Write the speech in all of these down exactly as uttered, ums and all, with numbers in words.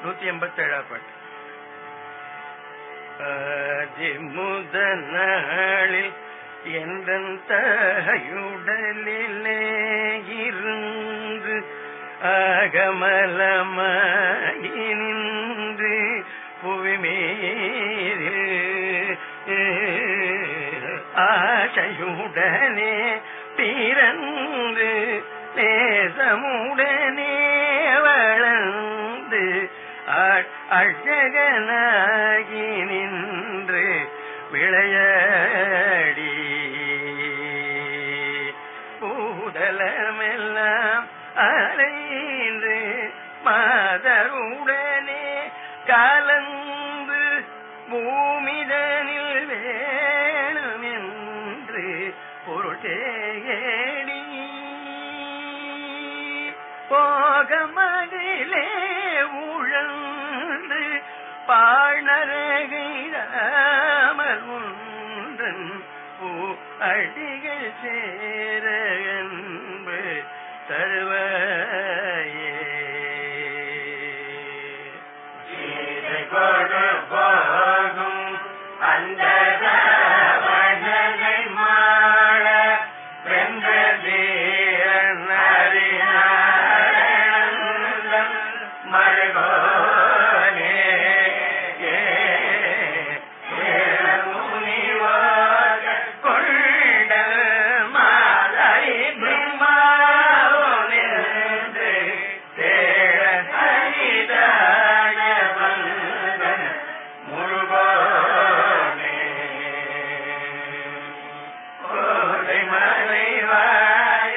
நூத்தி எண்பத்தி ஏழாம் பாட்டு. ஆதி முதலில் எந்தன் தாயுடலிலே இருந்து அகமலமாகி நின்று புவிமேறில் ஆசையுடனே பிறந்து நேசமுடனே வளர்ந்து அழகனாகி நின்று விளையாடி பூதலமெல்லாம் அலைந்து மாதருடனே கலந்து பூமிதனில் வேணும் என்று பொருள் தேடி போகமதிலே உழந்து பாழ்நரகையாமல் ஒன்றன் பூ அடிகள் சேர அன்பு தருவாயே. போகும் அந்த மாட வென்றது மருகோனே கொண்ட மாலை பிரம்மாவென்று தேட ஹரிதாய வந்தன் முருகோனே கோடை மலைவாய்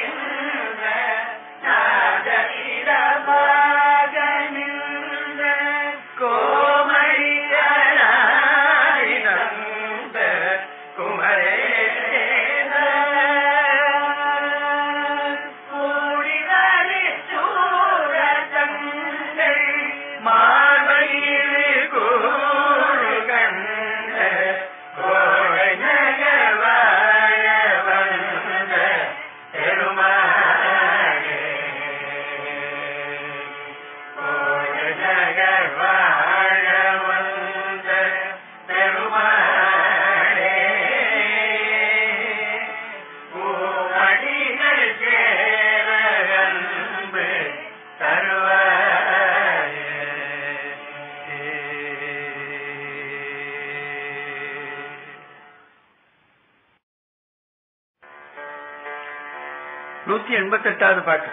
நூத்தி எண்பத்தி எட்டாவது பாட்டு.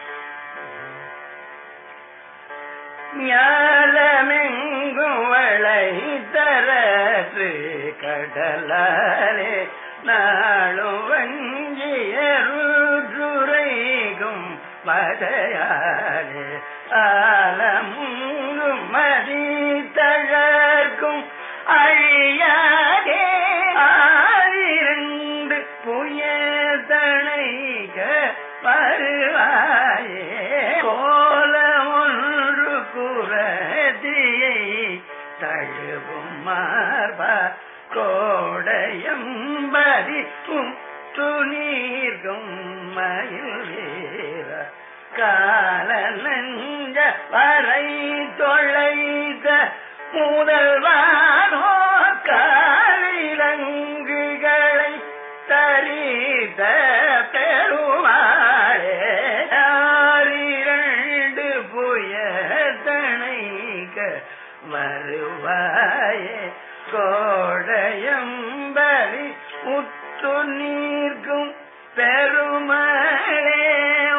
ஞாலமெங்கும் வளை தரற்று கடலாலே நாளும் வஞ்சியருதுரைகும் மதையாலே ஆலமுங்கும் மதி தழற்கும் அழியாதே ஆயிரண்டு புயதனைக வருவாயே கோல ஒன்று குரதியை தழுவும் மார்பா கோடையம்பதி துணீர்கும் மயில் வீர கால நஞ்ச வரை தொலைத முதல்வானோ காலிலங்குகளை தரித பெருமாளே ஆரிரண்டு புயதனைக வருவாயே கோடையம்பலி உத்து நீர்க்கும் பெருமாளே.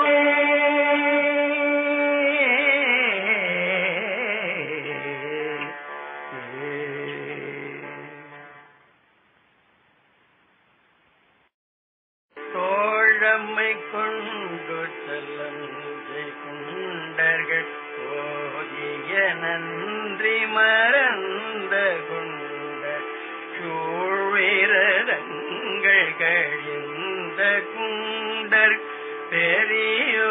தோழமை கொண்டு செல்லந்தை குண்டர்கள் ஓதிய நன்றி மறந்த குண்ட சூழ்விரதங்கள் கழிந்த குண்டர் பெரியோ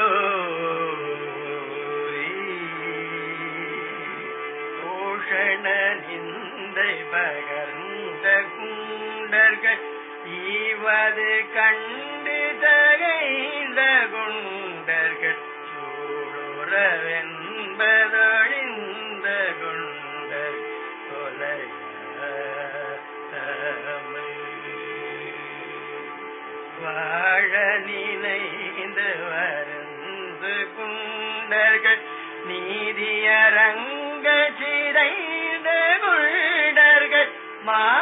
பூஷண நிந்தை பகர்ந்த குண்டர்கள் ஈவது கண்டு தகைந்த குண்டர்கள் சூழ வென்பதொழிந்த மா